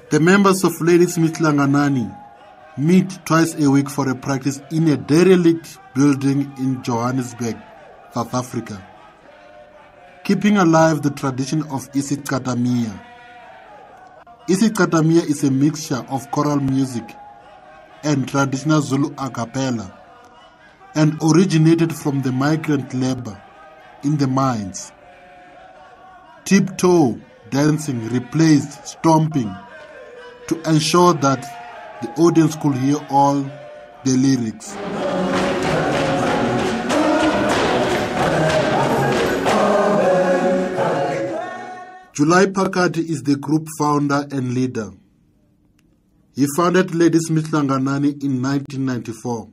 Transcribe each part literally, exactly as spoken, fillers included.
The members of Ladysmith Hlanganani meet twice a week for a practice in a derelict building in Johannesburg, South Africa, keeping alive the tradition of isicathamiya. Isicathamiya is a mixture of choral music and traditional Zulu a cappella, and originated from the migrant labor in the mines. Tiptoe dancing replaced stomping to ensure that the audience could hear all the lyrics. July Phakathi is the group founder and leader. He founded Ladysmith Hlanganani in nineteen ninety-four.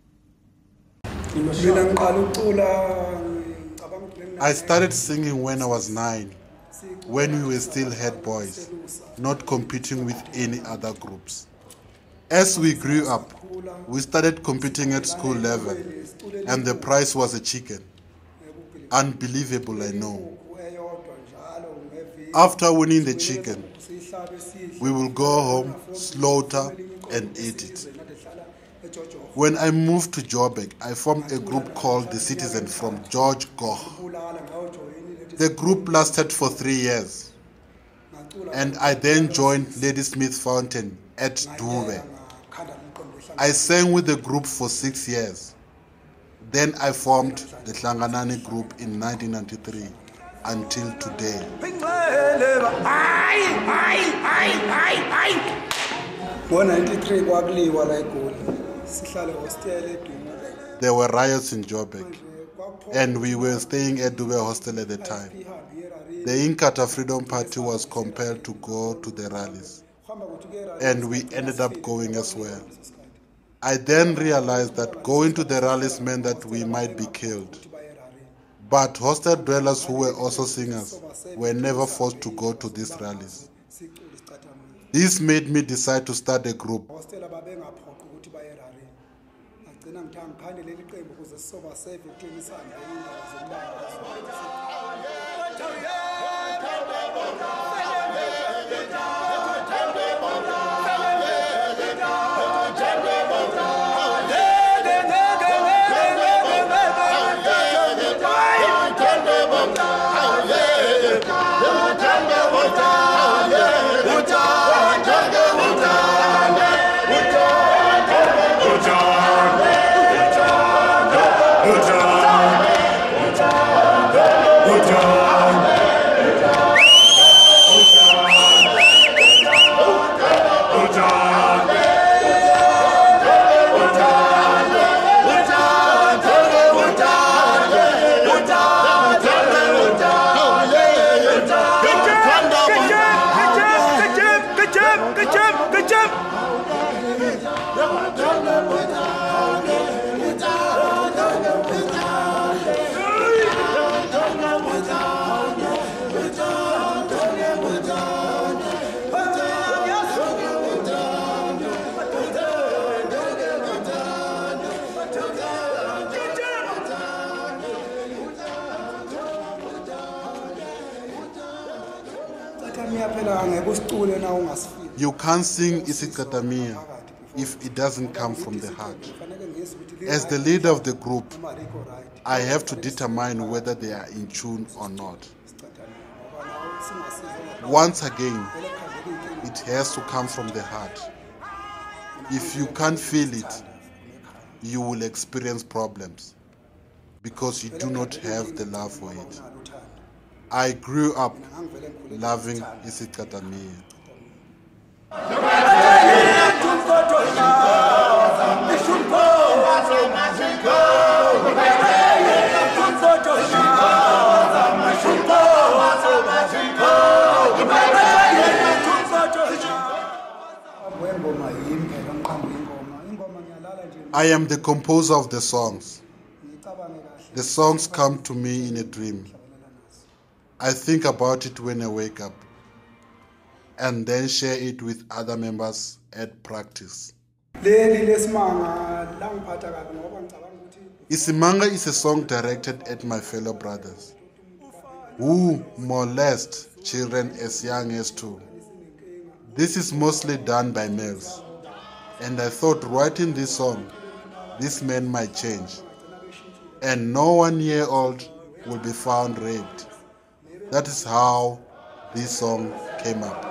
I started singing when I was nine, when we were still head boys, not competing with any other groups. As we grew up, we started competing at school level, and the prize was a chicken. Unbelievable, I know. After winning the chicken, we will go home, slaughter, and eat it. When I moved to Joburg, I formed a group called The Citizen from George Goch. The group lasted for three years, and I then joined Ladysmith Fountain at Dube. I sang with the group for six years. Then I formed the Hlanganani group in nineteen ninety-three until today. There were riots in Joburg, and we were staying at Dube Hostel at the time. The Inkatha Freedom Party was compelled to go to the rallies, and we ended up going as well. I then realized that going to the rallies meant that we might be killed. But hostel dwellers who were also singers were never forced to go to these rallies. This made me decide to start a group. You can't sing isicathamiya if it doesn't come from the heart. As the leader of the group, I have to determine whether they are in tune or not. Once again, it has to come from the heart. If you can't feel it, you will experience problems because you do not have the love for it. I grew up loving isicathamiya. I am the composer of the songs. The songs come to me in a dream. I think about it when I wake up, and then share it with other members at practice. Isimanga is a song directed at my fellow brothers who molest children as young as two. This is mostly done by males. And I thought writing this song, this man might change. And no one year old will be found raped. That is how this song came up.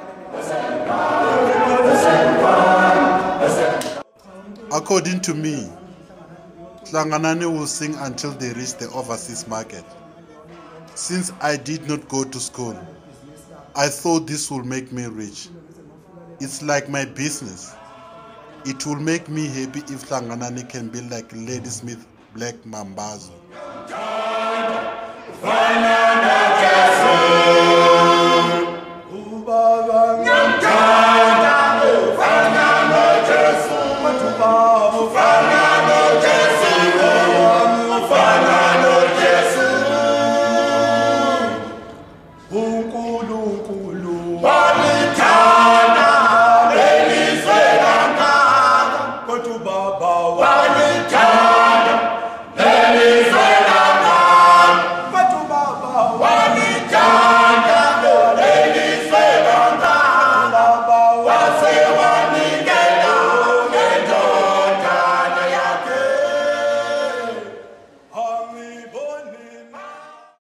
According to me, Hlanganani will sing until they reach the overseas market. Since I did not go to school, I thought this will make me rich. It's like my business. It will make me happy if Hlanganani can be like Ladysmith Black Mammburu.